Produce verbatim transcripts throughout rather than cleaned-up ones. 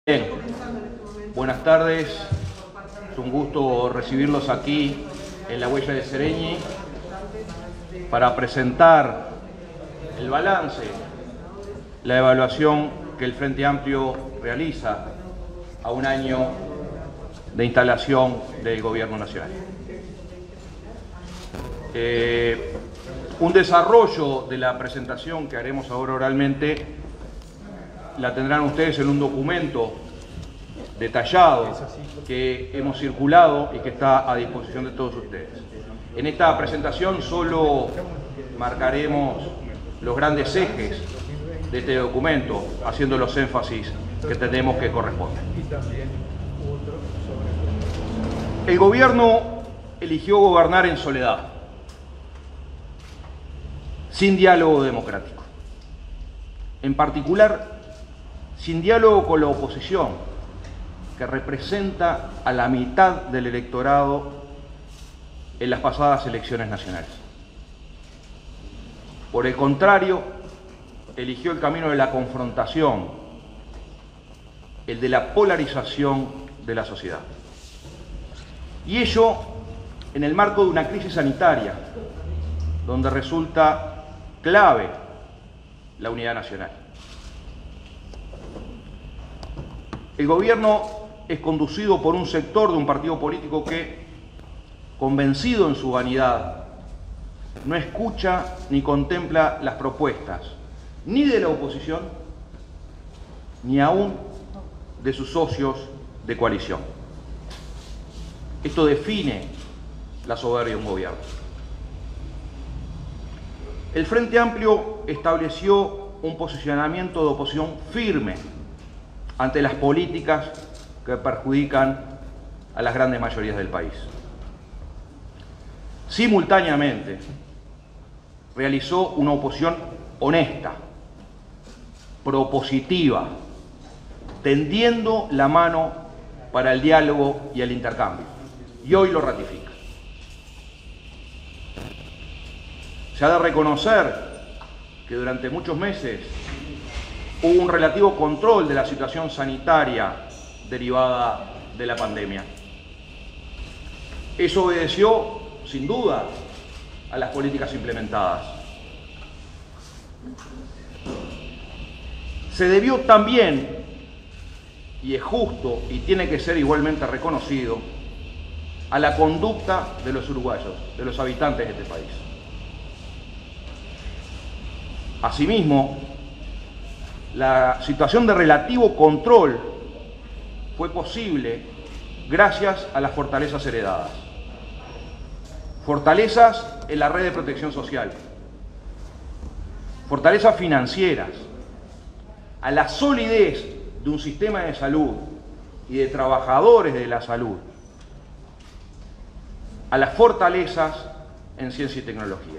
Bien, buenas tardes, es un gusto recibirlos aquí en la Huella de Sereñi para presentar el balance, la evaluación que el Frente Amplio realiza a un año de instalación del Gobierno Nacional. Eh, un desarrollo de la presentación que haremos ahora oralmente la tendrán ustedes en un documento detallado que hemos circulado y que está a disposición de todos ustedes. En esta presentación solo marcaremos los grandes ejes de este documento, haciendo los énfasis que tenemos que corresponden. El gobierno eligió gobernar en soledad, sin diálogo democrático. En particular, sin diálogo con la oposición, que representa a la mitad del electorado en las pasadas elecciones nacionales. Por el contrario, eligió el camino de la confrontación, el de la polarización de la sociedad. Y ello en el marco de una crisis sanitaria, donde resulta clave la unidad nacional. El gobierno es conducido por un sector de un partido político que, convencido en su vanidad, no escucha ni contempla las propuestas ni de la oposición ni aún de sus socios de coalición. Esto define la soberbia de un gobierno. El Frente Amplio estableció un posicionamiento de oposición firme ante las políticas que perjudican a las grandes mayorías del país. Simultáneamente, realizó una oposición honesta, propositiva, tendiendo la mano para el diálogo y el intercambio. Y hoy lo ratifica. Se ha de reconocer que durante muchos meses hubo un relativo control de la situación sanitaria derivada de la pandemia. Eso obedeció, sin duda, a las políticas implementadas. Se debió también, y es justo y tiene que ser igualmente reconocido, a la conducta de los uruguayos, de los habitantes de este país. Asimismo, la situación de relativo control fue posible gracias a las fortalezas heredadas. Fortalezas en la red de protección social, fortalezas financieras, a la solidez de un sistema de salud y de trabajadores de la salud, a las fortalezas en ciencia y tecnología.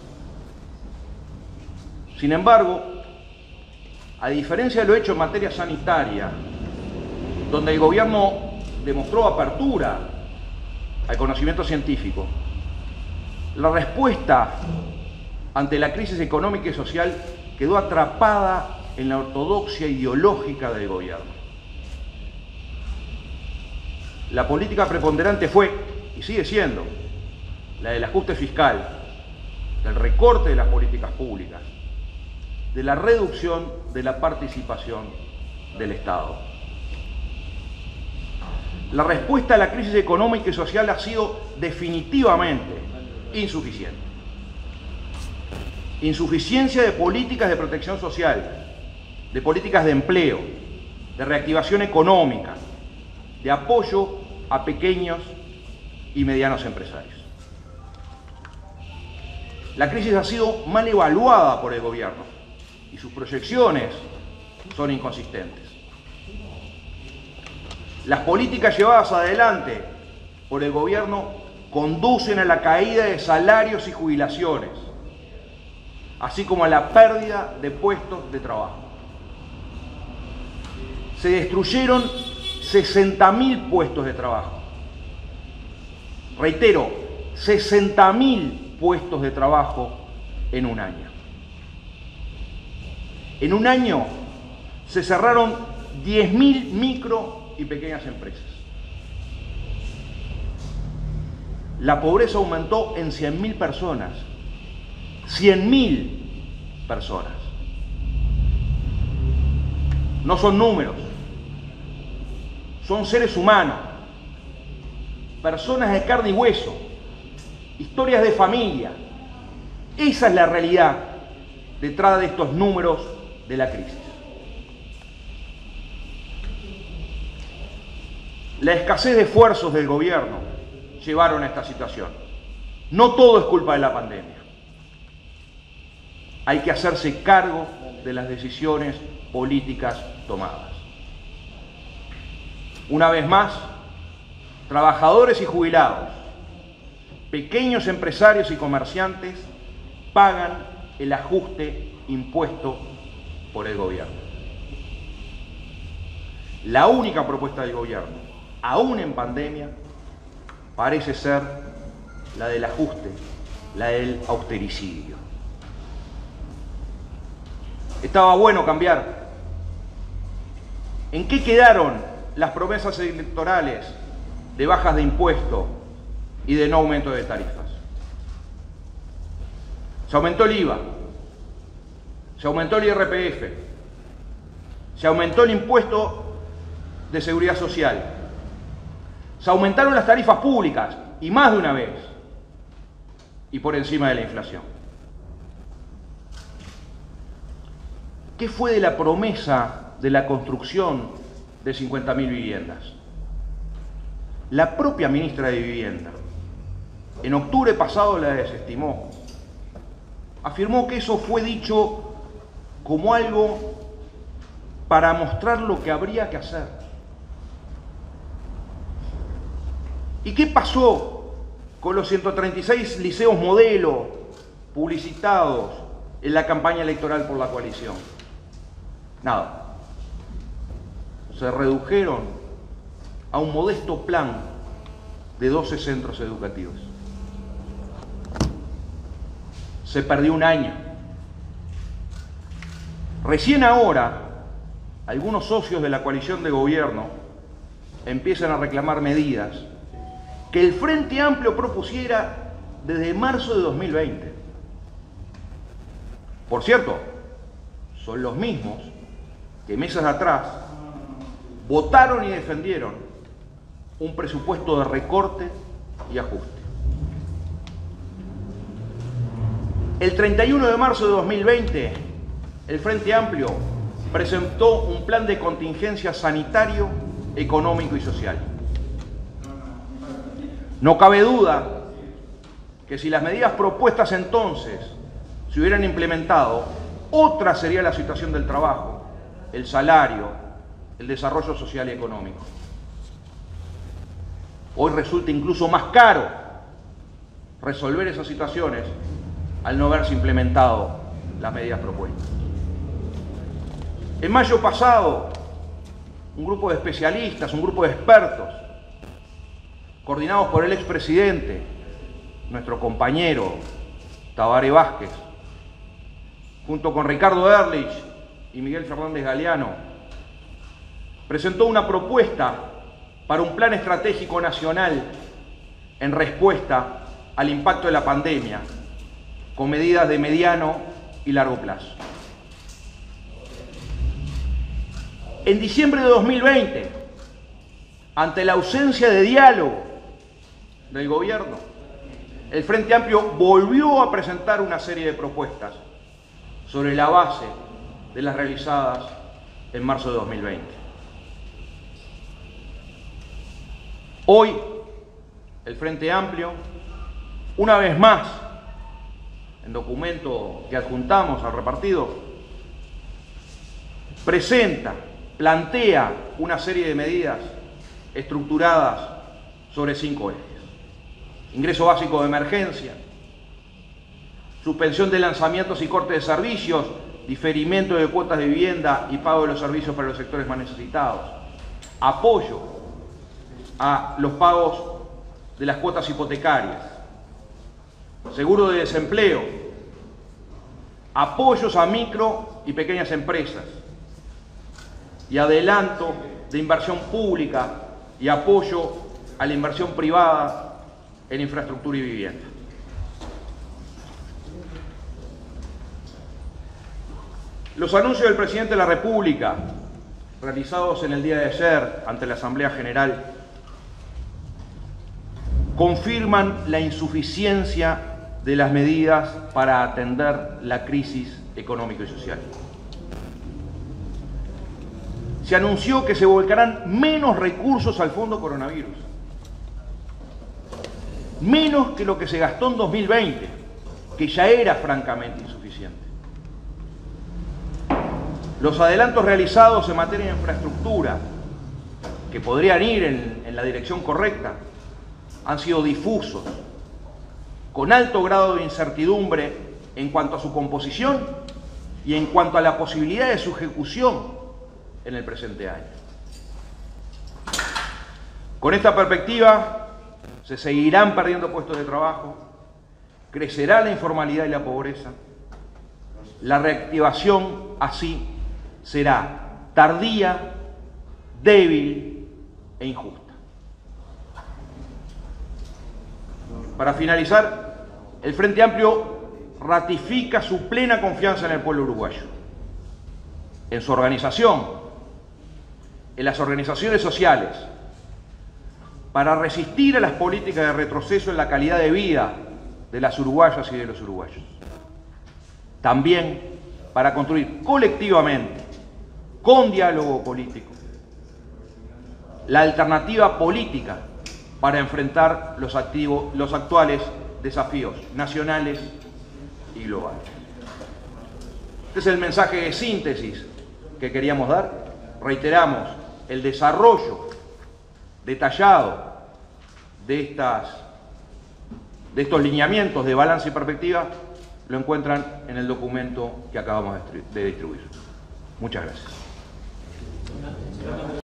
Sin embargo, a diferencia de lo hecho en materia sanitaria, donde el gobierno demostró apertura al conocimiento científico, la respuesta ante la crisis económica y social quedó atrapada en la ortodoxia ideológica del gobierno. La política preponderante fue, y sigue siendo, la del ajuste fiscal, del recorte de las políticas públicas, de la reducción de la participación del Estado. La respuesta a la crisis económica y social ha sido definitivamente insuficiente. Insuficiencia de políticas de protección social, de políticas de empleo, de reactivación económica, de apoyo a pequeños y medianos empresarios. La crisis ha sido mal evaluada por el gobierno y sus proyecciones son inconsistentes. Las políticas llevadas adelante por el gobierno conducen a la caída de salarios y jubilaciones, así como a la pérdida de puestos de trabajo. Se destruyeron sesenta mil puestos de trabajo. Reitero, sesenta mil puestos de trabajo en un año. En un año se cerraron diez mil micro y pequeñas empresas. La pobreza aumentó en cien mil personas. cien mil personas. No son números, son seres humanos, personas de carne y hueso, historias de familia. Esa es la realidad detrás de estos números de la crisis. La escasez de esfuerzos del gobierno llevaron a esta situación. No todo es culpa de la pandemia. Hay que hacerse cargo de las decisiones políticas tomadas. Una vez más, trabajadores y jubilados, pequeños empresarios y comerciantes pagan el ajuste impuesto por el gobierno. La única propuesta del gobierno, aún en pandemia, parece ser la del ajuste, la del austericidio. Estaba bueno cambiar. ¿En qué quedaron las promesas electorales de bajas de impuestos y de no aumento de tarifas? Se aumentó el I V A, se aumentó el I R P F, se aumentó el impuesto de seguridad social, se aumentaron las tarifas públicas, y más de una vez, y por encima de la inflación. ¿Qué fue de la promesa de la construcción de cincuenta mil viviendas? La propia ministra de Vivienda, en octubre pasado, la desestimó. Afirmó que eso fue dicho como algo para mostrar lo que habría que hacer. ¿Y qué pasó con los ciento treinta y seis liceos modelo publicitados en la campaña electoral por la coalición? Nada. Se redujeron a un modesto plan de doce centros educativos. Se perdió un año. Recién ahora, algunos socios de la coalición de gobierno empiezan a reclamar medidas que el Frente Amplio propusiera desde marzo de dos mil veinte. Por cierto, son los mismos que meses atrás votaron y defendieron un presupuesto de recorte y ajuste. El treinta y uno de marzo de dos mil veinte, el Frente Amplio presentó un plan de contingencia sanitario, económico y social. No cabe duda que si las medidas propuestas entonces se hubieran implementado, otra sería la situación del trabajo, el salario, el desarrollo social y económico. Hoy resulta incluso más caro resolver esas situaciones al no haberse implementado las medidas propuestas. En mayo pasado, un grupo de especialistas, un grupo de expertos, coordinados por el expresidente, nuestro compañero Tabaré Vázquez, junto con Ricardo Ehrlich y Miguel Fernández Galeano, presentó una propuesta para un plan estratégico nacional en respuesta al impacto de la pandemia, con medidas de mediano y largo plazo. En diciembre de dos mil veinte, ante la ausencia de diálogo del gobierno, el Frente Amplio volvió a presentar una serie de propuestas sobre la base de las realizadas en marzo de dos mil veinte. Hoy, el Frente Amplio, una vez más, en documento que adjuntamos al repartido, presenta, plantea una serie de medidas estructuradas sobre cinco ejes. Ingreso básico de emergencia, suspensión de lanzamientos y corte de servicios, diferimiento de cuotas de vivienda y pago de los servicios para los sectores más necesitados, apoyo a los pagos de las cuotas hipotecarias, seguro de desempleo, apoyos a micro y pequeñas empresas y adelanto de inversión pública y apoyo a la inversión privada en infraestructura y vivienda. Los anuncios del presidente de la República, realizados en el día de ayer ante la Asamblea General, confirman la insuficiencia de las medidas para atender la crisis económica y social. Se anunció que se volcarán menos recursos al fondo coronavirus, menos que lo que se gastó en dos mil veinte, que ya era francamente insuficiente. Los adelantos realizados en materia de infraestructura, que podrían ir en, en la dirección correcta, han sido difusos, con alto grado de incertidumbre en cuanto a su composición y en cuanto a la posibilidad de su ejecución en el presente año. Con esta perspectiva, se seguirán perdiendo puestos de trabajo, crecerá la informalidad y la pobreza. La reactivación, así, será tardía, débil e injusta. Para finalizar, el Frente Amplio ratifica su plena confianza en el pueblo uruguayo, en su organización, en las organizaciones sociales, para resistir a las políticas de retroceso en la calidad de vida de las uruguayas y de los uruguayos. También para construir colectivamente, con diálogo político, la alternativa política para enfrentar los, activos, los actuales desafíos nacionales y globales. Este es el mensaje de síntesis que queríamos dar. Reiteramos, el desarrollo detallado de, estas, de estos lineamientos de balance y perspectiva lo encuentran en el documento que acabamos de distribuir. Muchas gracias.